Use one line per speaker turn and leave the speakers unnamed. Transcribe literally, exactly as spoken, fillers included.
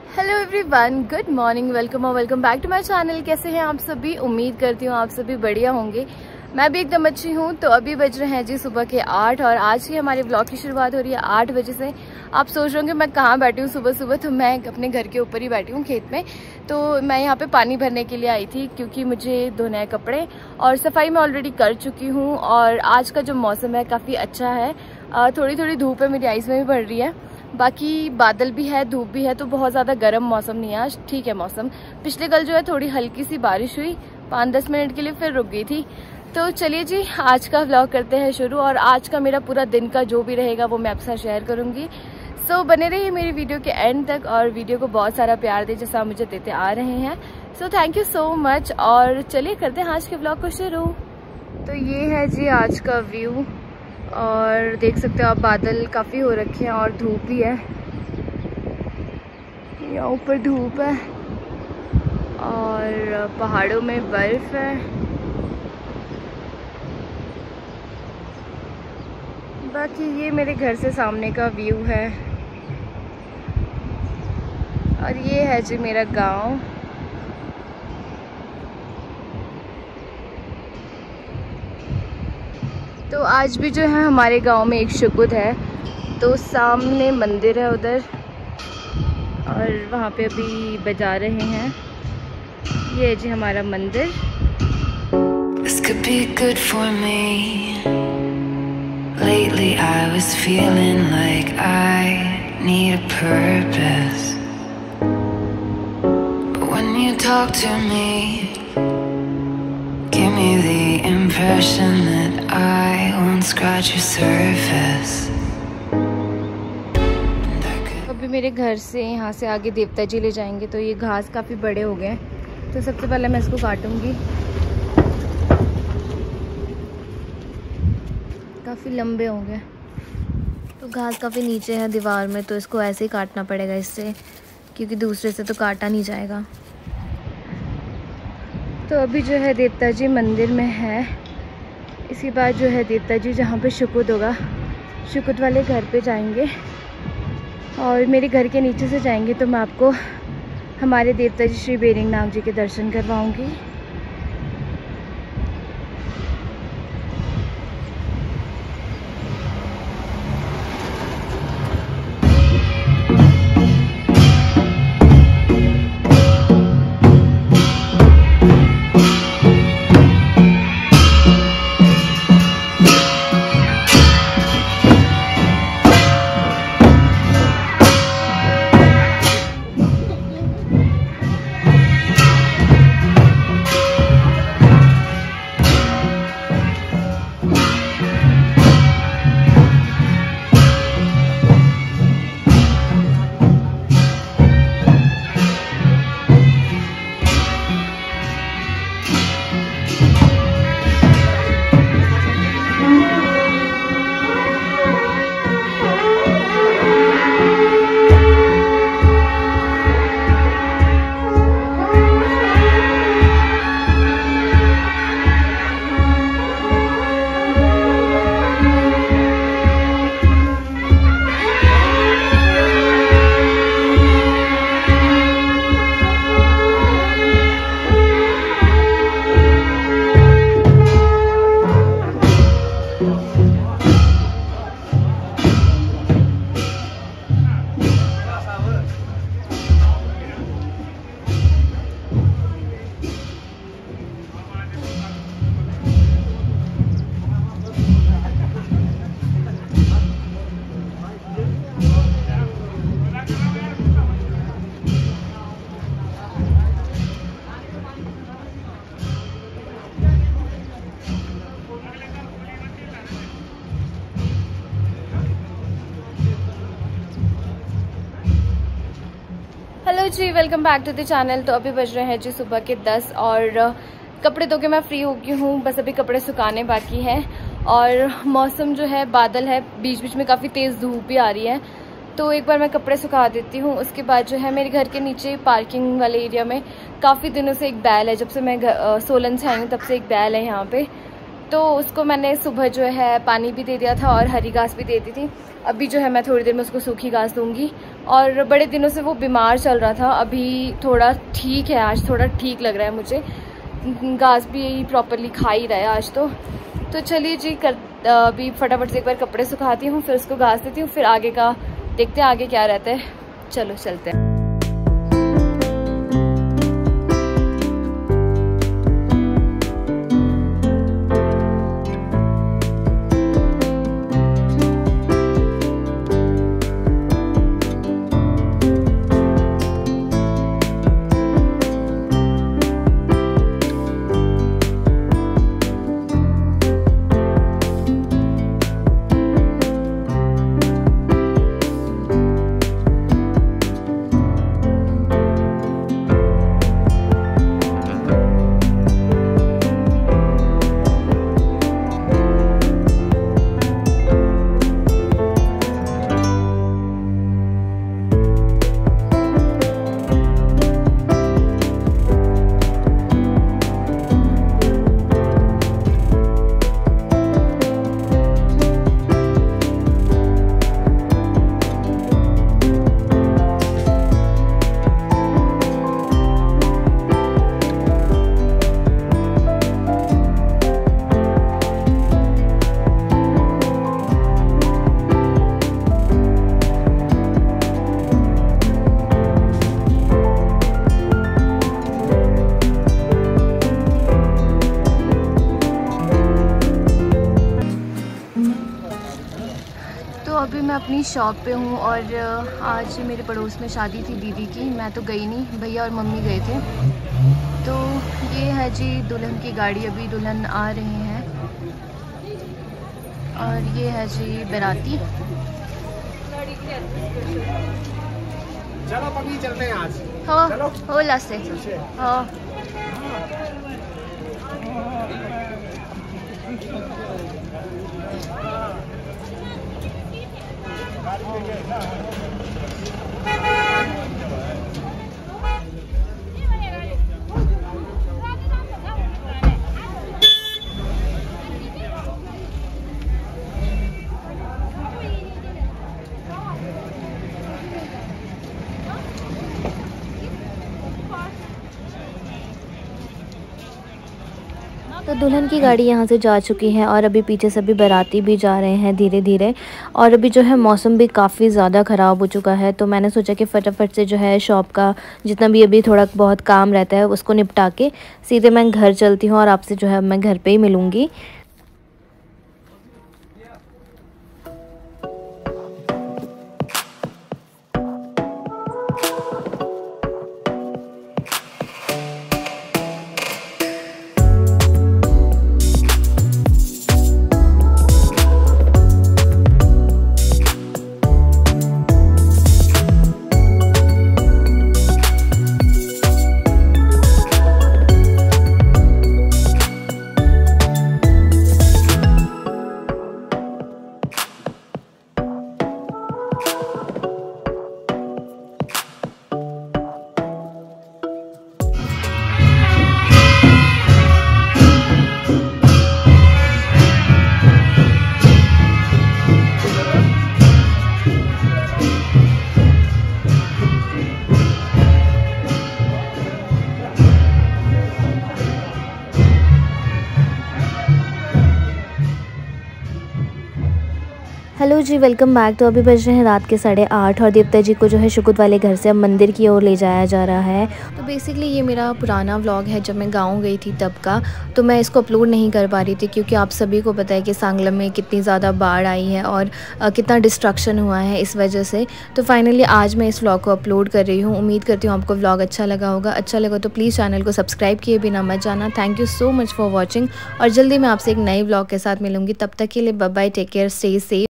Hello everyone, good morning, welcome और welcome back to my channel. कैसे हैं आप सभी? उम्मीद करती हूँ आप सभी बढ़िया होंगे। मैं भी एकदम अच्छी हूँ। तो अभी बज रहे हैं जी सुबह के आठ और आज की हमारे ब्लॉग की शुरुआत हो रही है आठ बजे से। आप सोच रहे होंगे मैं कहाँ बैठी हूँ सुबह सुबह, तो मैं अपने घर के ऊपर ही बैठी हूँ खेत में। तो मैं यहाँ पे पानी भरने के लिए आई थी क्योंकि मुझे धोने कपड़े और सफाई मैं ऑलरेडी कर चुकी हूँ। और आज का जो मौसम है काफ़ी अच्छा है, थोड़ी थोड़ी धूप है, मेरी आइज़ में भी बढ़ रही है, बाकी बादल भी है, धूप भी है, तो बहुत ज़्यादा गर्म मौसम नहीं है आज, ठीक है मौसम। पिछले कल जो है थोड़ी हल्की सी बारिश हुई पाँच दस मिनट के लिए, फिर रुक गई थी। तो चलिए जी आज का व्लॉग करते हैं शुरू। और आज का मेरा पूरा दिन का जो भी रहेगा वो मैं आपके साथ शेयर करूँगी। सो बने रहिए मेरी वीडियो के एंड तक और वीडियो को बहुत सारा प्यार दे जैसा मुझे देते आ रहे हैं। So thank you so much. और चलिए करते हैं आज के व्लॉग को शुरू। तो ये है जी आज का व्यू और देख सकते हो आप बादल काफ़ी हो रखे हैं और धूप भी है, यहाँ ऊपर धूप है और पहाड़ों में बर्फ़ है। बाकी ये मेरे घर से सामने का व्यू है और ये है जी मेरा गांव। तो आज भी जो है हमारे गांव में एक शुकुद है, तो सामने मंदिर है उधर और वहाँ पे अभी बजा रहे हैं। ये है जी हमारा मंदिर। This could be good for me. Lately I was feeling like I need a purpose, but when you talk to me, give me the impression that I won't scratch your surface. अभी मेरे घर से यहाँ से आगे देवता जी ले जाएंगे, तो ये घास काफ़ी बड़े हो गए, तो सबसे पहले मैं इसको काटूंगी। काफ़ी लंबे हो गए, तो घास काफ़ी नीचे है दीवार में, तो इसको ऐसे ही काटना पड़ेगा इससे, क्योंकि दूसरे से तो काटा नहीं जाएगा। तो अभी जो है देवता जी मंदिर में है, इसके बाद जो है देवता जी जहाँ पे शुकुद होगा, शुकुद वाले घर पे जाएंगे और मेरे घर के नीचे से जाएंगे तो मैं आपको हमारे देवता जी श्री बेरिंग नाग जी के दर्शन करवाऊँगी। Hello ji, welcome back to the channel. तो अभी बज रहे हैं जी सुबह के दस और कपड़े धो के मैं फ्री हो गई हूँ, बस अभी कपड़े सुखाने बाकी हैं। और मौसम जो है बादल है, बीच बीच में काफ़ी तेज़ धूप भी आ रही है, तो एक बार मैं कपड़े सुखा देती हूँ। उसके बाद जो है मेरे घर के नीचे पार्किंग वाले एरिया में काफ़ी दिनों से एक बैल है, जब से मैं सोलन से आई हूँ तब से एक बैल है यहाँ पे, तो उसको मैंने सुबह जो है पानी भी दे दिया था और हरी घास भी दे दी थी। अभी जो है मैं थोड़ी देर में उसको सूखी घास दूंगी। और बड़े दिनों से वो बीमार चल रहा था, अभी थोड़ा ठीक है, आज थोड़ा ठीक लग रहा है मुझे। घास भी प्रॉपरली खा ही रहा है आज तो। तो चलिए जी, कर अभी फटाफट से एक बार कपड़े सुखाती हूँ, फिर उसको घास देती हूँ, फिर आगे का देखते हैं आगे क्या रहता है। चलो चलते हैं। अभी मैं अपनी शॉप पे हूँ और आज मेरे पड़ोस में शादी थी दीदी की। मैं तो गई नहीं, भैया और मम्मी गए थे। तो ये है जी दुल्हन की गाड़ी, अभी दुल्हन आ रहे हैं। और ये है जी बाराती।
चलो पक्की चलते हैं आज।
हो हो लासे हो।
तो दुल्हन की गाड़ी यहाँ से जा चुकी है और अभी पीछे से भी बाराती भी जा रहे हैं धीरे धीरे। और अभी जो है मौसम भी काफ़ी ज़्यादा ख़राब हो चुका है, तो मैंने सोचा कि फटाफट से जो है शॉप का जितना भी अभी थोड़ा बहुत काम रहता है उसको निपटा के सीधे मैं घर चलती हूँ और आपसे जो है मैं घर पे ही मिलूँगी। Hello ji, welcome back. तो अभी बज रहे हैं रात के साढ़े आठ और देवता जी को जो है शुकुत वाले घर से अब मंदिर की ओर ले जाया जा रहा है। तो बेसिकली ये मेरा पुराना व्लॉग है जब मैं गांव गई थी तब का, तो मैं इसको अपलोड नहीं कर पा रही थी क्योंकि आप सभी को पता है कि सांगलम में कितनी ज़्यादा बाढ़ आई है और कितना डिस्ट्रक्शन हुआ है इस वजह से। तो फाइनली आज मैं इस व्लॉग को अपलोड कर रही हूँ। उम्मीद करती हूँ आपको व्लॉग अच्छा लगा होगा। अच्छा लगा तो प्लीज़ चैनल को सब्सक्राइब किए बिना मत जाना। Thank you so much for watching और जल्दी मैं आपसे एक नए व्लॉग के साथ मिलूँगी। तब तक के लिए bye bye, take care, stay safe.